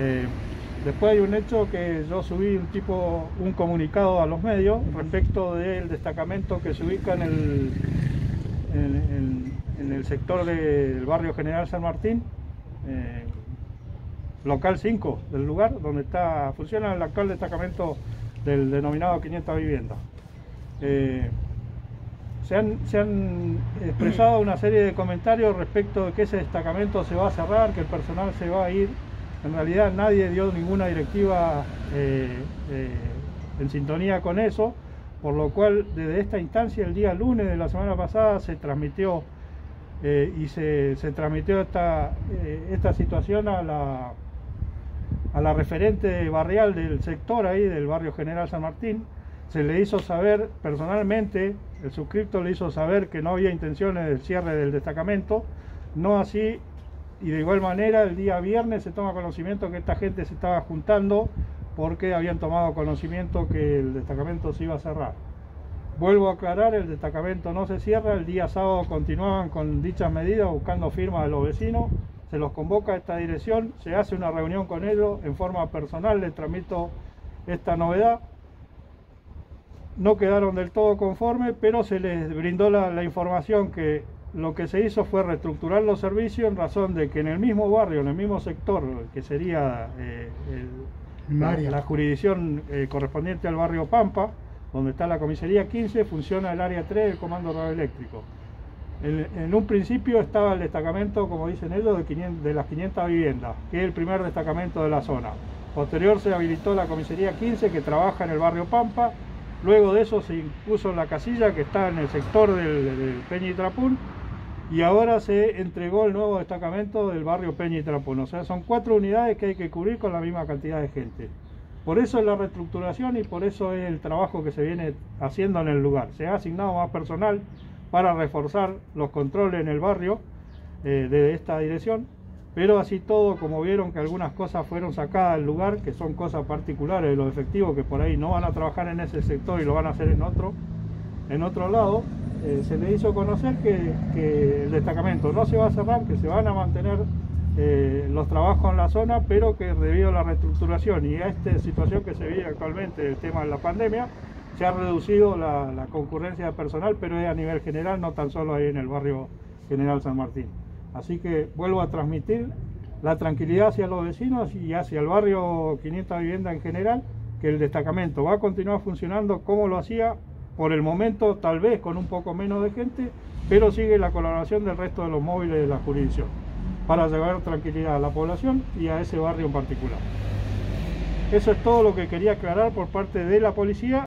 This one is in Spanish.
Después hay un hecho que yo subí un comunicado a los medios respecto del destacamento que se ubica en el sector del barrio General San Martín, local 5 del lugar, donde funciona el actual destacamento del denominado 500 viviendas. Se han expresado una serie de comentarios respecto de que ese destacamento se va a cerrar, que el personal se va a ir. En realidad nadie dio ninguna directiva en sintonía con eso, por lo cual desde esta instancia el día lunes de la semana pasada se transmitió esta situación a la referente barrial del sector ahí del barrio General San Martín. Se le hizo saber personalmente, el suscripto le hizo saber que no había intenciones del cierre del destacamento, no así. Y de igual manera el día viernes se toma conocimiento que esta gente se estaba juntando porque habían tomado conocimiento que el destacamento se iba a cerrar. Vuelvo a aclarar, el destacamento no se cierra, el día sábado continuaban con dichas medidas buscando firmas de los vecinos, se los convoca a esta dirección, se hace una reunión con ellos, en forma personal les transmito esta novedad. No quedaron del todo conformes, pero se les brindó la información que lo que se hizo fue reestructurar los servicios en razón de que en el mismo barrio, en el mismo sector, que sería la jurisdicción correspondiente al barrio Pampa, donde está la comisaría 15, funciona el área 3 del comando radioeléctrico. En un principio estaba el destacamento, como dicen ellos, de las 500 viviendas, que es el primer destacamento de la zona. Posterior se habilitó la comisaría 15, que trabaja en el barrio Pampa. Luego de eso se impuso la casilla, que está en el sector del Peña y Trapún, y ahora se entregó el nuevo destacamento del barrio Peña y Trapún. O sea, son 4 unidades que hay que cubrir con la misma cantidad de gente. Por eso es la reestructuración y por eso es el trabajo que se viene haciendo en el lugar. Se ha asignado más personal para reforzar los controles en el barrio de esta dirección, pero así todo, como vieron que algunas cosas fueron sacadas del lugar, que son cosas particulares de los efectivos que por ahí no van a trabajar en ese sector y lo van a hacer en otro lado, se le hizo conocer que el destacamento no se va a cerrar, que se van a mantener los trabajos en la zona, pero que debido a la reestructuración y a esta situación que se vive actualmente, el tema de la pandemia, se ha reducido la concurrencia de personal, pero es a nivel general, no tan solo ahí en el barrio General San Martín. Así que vuelvo a transmitir la tranquilidad hacia los vecinos y hacia el barrio 500 viviendas en general, que el destacamento va a continuar funcionando como lo hacía por el momento, tal vez con un poco menos de gente, pero sigue la colaboración del resto de los móviles de la jurisdicción para llevar tranquilidad a la población y a ese barrio en particular. Eso es todo lo que quería aclarar por parte de la policía.